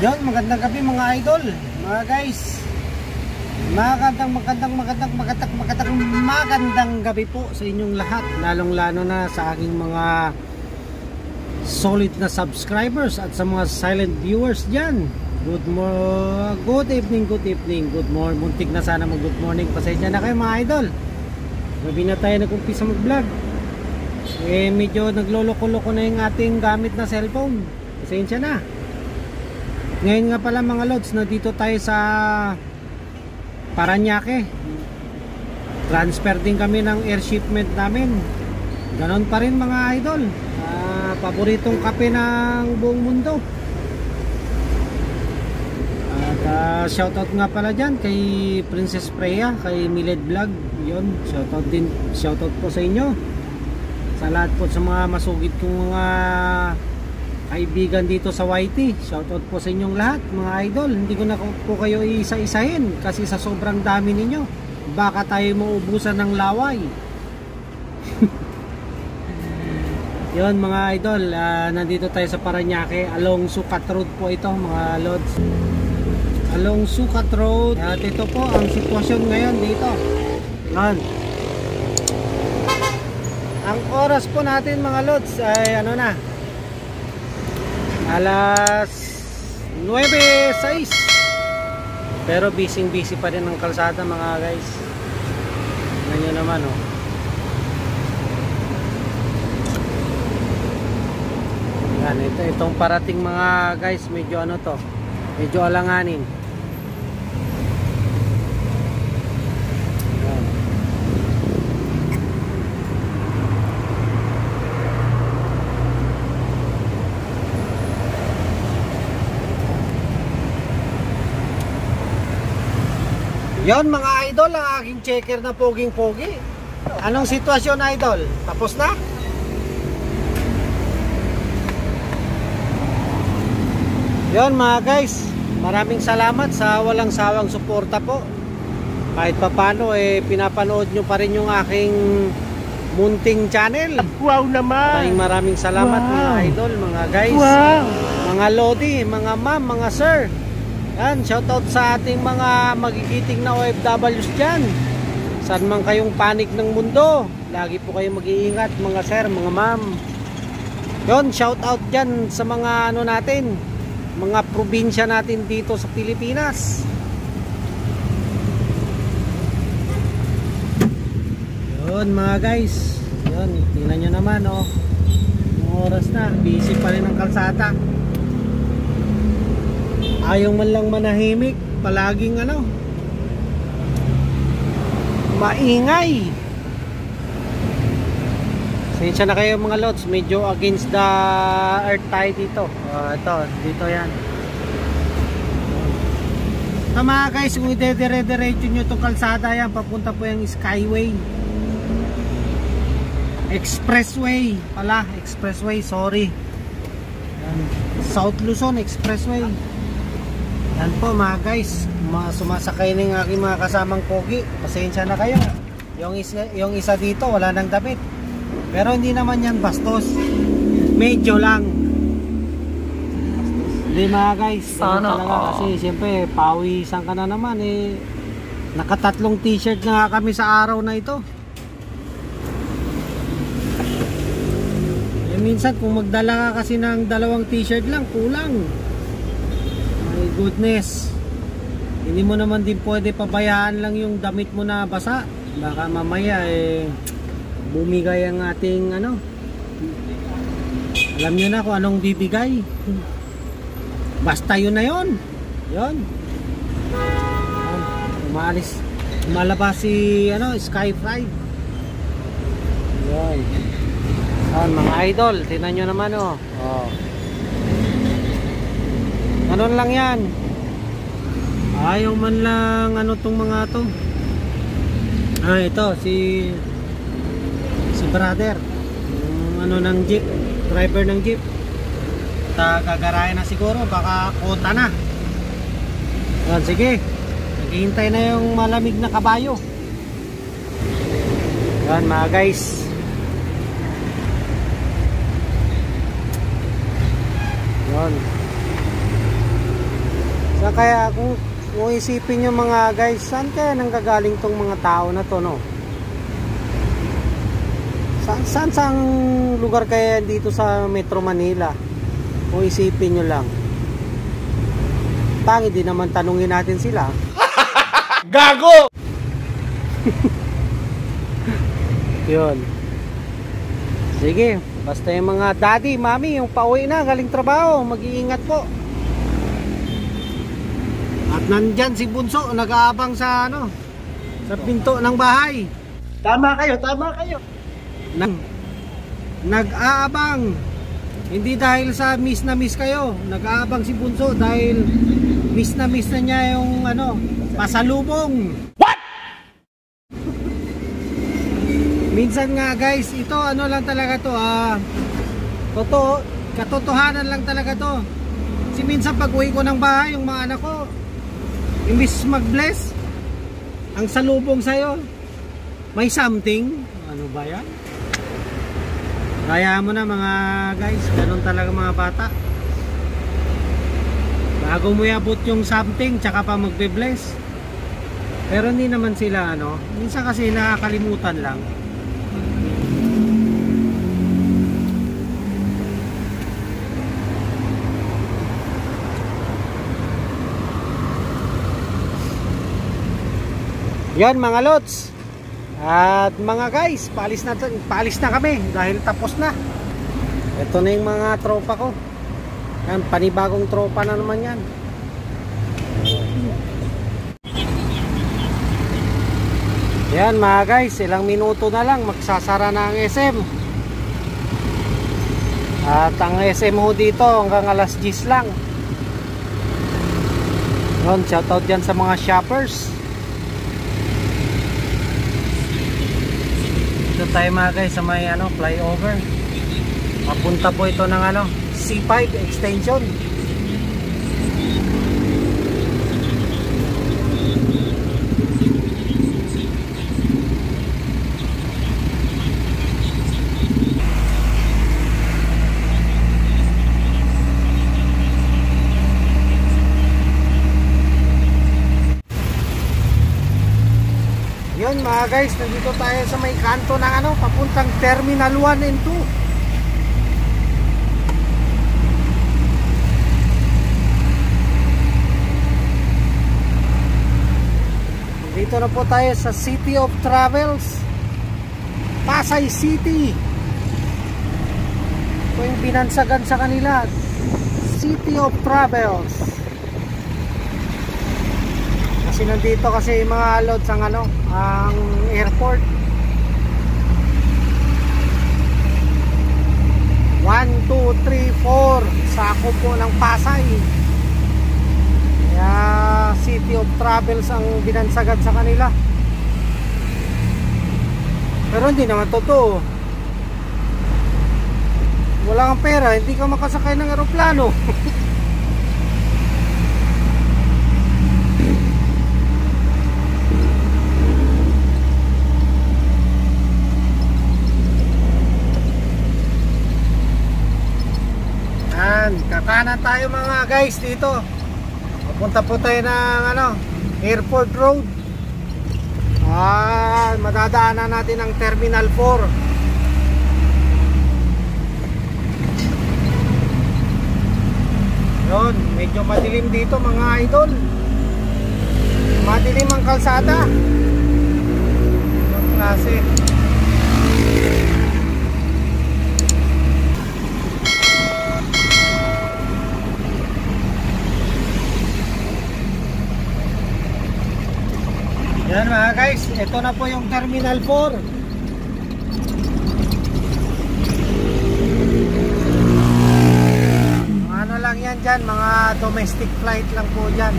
Yon, magandang gabi mga idol, mga guys. Magandang gabi po sa inyong lahat, lalong-lalo na sa aking mga solid na subscribers at sa mga silent viewers diyan. Good evening, good morning. Muntik na sana mag good morning. Pasensya na kayo mga idol. Gabi na tayo nag-umpisa mag-vlog. Medyo nagloloko-loko na yung ating gamit na cellphone. Pasensya na. Ngayon nga pala mga lods, nandito tayo sa Parañaque. Transfer din kami ng air shipment namin. Ganon pa rin mga idol. Paboritong kape ng buong mundo. At shoutout nga pala dyan kay Princess Freya, kay Miled Vlog. Yun, shoutout po sa inyo. Sa lahat po sa mga masugid kong mga kaibigan dito sa YT, shoutout po sa inyong lahat mga idol. Hindi ko na po kayo isa-isahin kasi sa sobrang dami ninyo baka tayo maubusan ng laway. Yon mga idol, nandito tayo sa Parañaque, along Sucat Road po ito mga lods, along Sucat Road. At ito po ang sitwasyon ngayon dito. Yan. Ang oras po natin mga lods ay ano na, alas 9:06. Pero busy pa rin ang kalsada mga guys. Ganyan naman oh. Yan, itong parating mga guys, medyo ano to, medyo alanganin. Yon mga idol, ang aking checker na poging-pogi. Anong sitwasyon idol? Tapos na? Yon mga guys, maraming salamat sa walang sawang suporta po. Kahit papano pinapanood nyo pa rin yung aking munting channel. Wow naman! Maraming salamat mga idol, mga guys. Wow! Mga lodi, mga ma'am, mga sir. Yan, shoutout sa ating mga magigiting na OFWs dyan. Saan man kayong panig ng mundo, lagi po kayong mag-iingat mga sir, mga ma'am. Yon, shoutout dyan sa mga ano natin, mga probinsya natin dito sa Pilipinas. Yon mga guys, yon, tingnan nyo naman oh, oras na, busy pa rin ang kalsada. Ayaw man lang manahimik, palaging ano, maingay. Sensya na kayo mga lods, medyo against the earth tayo dito. Dito yan. So mga guys, kung idedire-diretso nyo itong kalsada yan, papunta po yung Skyway, Expressway pala, Expressway, sorry yan. South Luzon Expressway. Yan po mga guys, sumasakay ng aking mga kasamang pogi. Pasensya na kayo. Yung isa dito wala nang damit. Pero hindi naman yan bastos. Medyo lang. Hindi mga guys. Talaga, kasi siyempre pawisan ka na naman eh. Nakatatlong t-shirt na kami sa araw na ito. Minsan kung magdala ka kasi ng dalawang t-shirt lang, kulang. My goodness, hindi mo naman din pwede pabayaan lang yung damit mo na basa. Baka mamaya bumigay ang ating ano, alam nyo na kung anong bibigay. Basta yun na yun. Yun, malabas si ano, Skyfly. Yun. Mga idol, tingnan nyo naman oh. Ganon lang yan. Ayaw man lang ano tong mga to. Ito si brother, yung ano ng jeep, driver ng jeep. Gagarayan na siguro, baka kota na. Sige, naghihintay na yung malamig na kabayo. Yan mga guys. Yan. Kaya kung isipin nyo mga guys, saan kaya nanggagaling tong mga tao na to, no? Saan lugar kaya dito sa Metro Manila? Kung isipin nyo lang. Tangi din naman tanungin natin sila. Gago! Yun. Sige, basta yung mga daddy, mami, yung pauwi na, galing trabaho, mag-iingat po. At nandyan si Bunso, nag-aabang sa sa pinto ng bahay. Tama kayo, tama kayo. Nag-aabang. Hindi dahil sa miss na miss kayo, nag-aabang si Bunso dahil miss na niya yung pasalubong. What? Minsan nga guys, ito lang talaga to, katotohanan lang talaga to. Si minsan pag uwi ko ng bahay, yung mga anak ko, imbis mag-bless, ang salubong sa'yo, may something. Ano ba yan? Kaya mo na mga guys, ganun talaga mga bata. Bago mo iabot yung something, tsaka pa magbe-bless. Pero hindi naman sila minsan kasi nakakalimutan lang. Yan mga lods. At mga guys, paalis na kami dahil tapos na. Ito na yung mga tropa ko. Yan, panibagong tropa na naman yan. Yan mga guys, ilang minuto na lang magsasara na ang SM. At ang SM ho dito hanggang alas 10 lang. Yun, shoutout dyan sa mga shoppers. Ito tayo mga guys sa may flyover. Papunta po ito ng C5 extension. Yun mga guys, nandito tayo sa may kanto ng papuntang Terminal 1 and 2. Dito na po tayo sa City of Travels, Pasay City. Ito yung binansagan sa kanila, City of Travels. Kasi nandito kasi mga loads ang airport. 1, 2, 3, 4 sakop po ng Pasay. Kaya City of Travels ang binansagad sa kanila. Pero hindi naman totoo. Wala kang pera, hindi ka makasakay ng eroplano. Kakanan tayo mga guys dito. Papunta po tayo ng Airport Road. Madadaanan natin ang Terminal 4. Yun, medyo madilim dito mga idol. Madilim ang kalsada. Yung klase. Yan mga guys, ito na po yung Terminal 4. Ano lang yan dyan, mga domestic flight lang po dyan.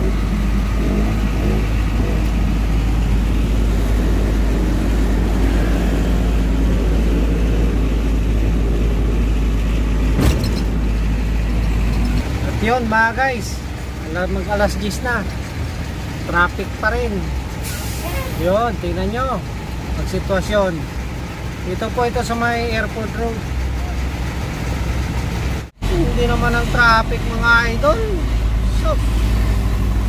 At yun mga guys, mag alas 10 na, traffic pa rin. Yun, tingnan nyo ang sitwasyon. Dito po ito sa may Airport Road. Hindi naman ang traffic mga idol. So,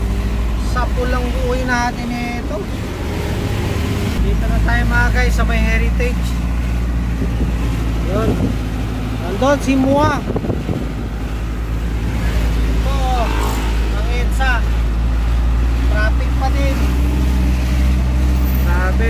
Apple lang buuin natin ito. Dito na tayo mga guys sa may heritage. Yun. Nandun si Mua. Ito ang EDSA. Traffic pa din. Grabe.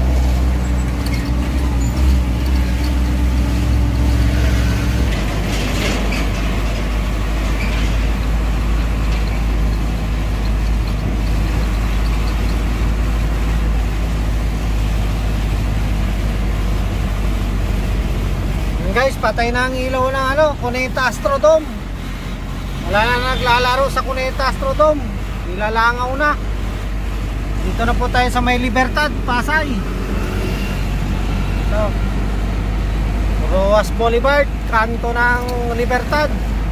Guys, patay na ang ilaw ng Cuneta Astrodome. Wala na naglalaro sa Cuneta Astrodome. Nilalangaw na. Dito na po tayo sa may Libertad, Pasay. Ito. Roas Boulevard, kanto ng Libertad.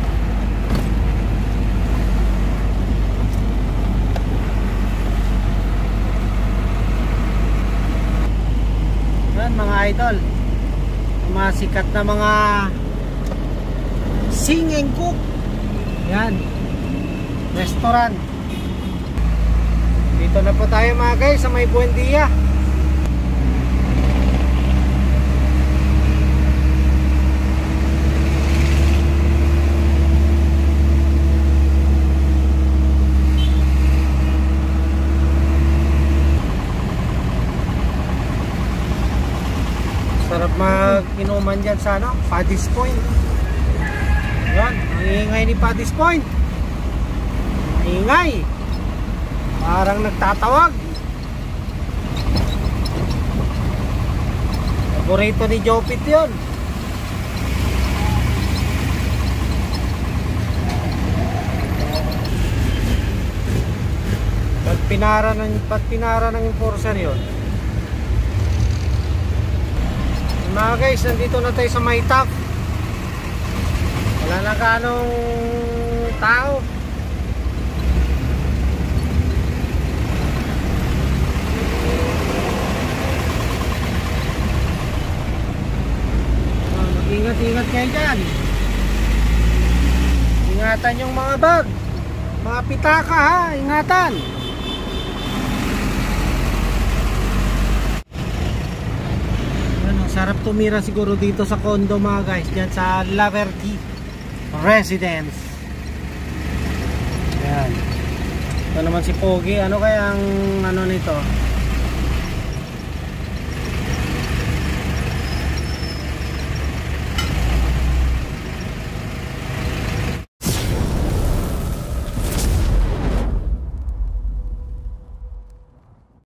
Yan mga idol, mga sikat na mga Sing and Cook. Yan, restaurant. Dito na po tayo mga guys sa may Buendia. Sarap mag-inuman dyan sa Paddy's Point. Yan, ang ingay ni Paddy's Point. Ingay. Parang nagtatawag. Paborito ni Jopit yun. Pag pinara ng enforcer yun. Mga guys, nandito na tayo sa Maytap. Wala na ganong tao. Ingat-ingat kayo dyan. Ingatan yung mga bag, mga pitaka ha, ingatan. Sarap tumira siguro dito sa condo mga guys, dyan sa La Verde Residence. Ayan. Ito naman si Pogi. Ano kaya ang nito?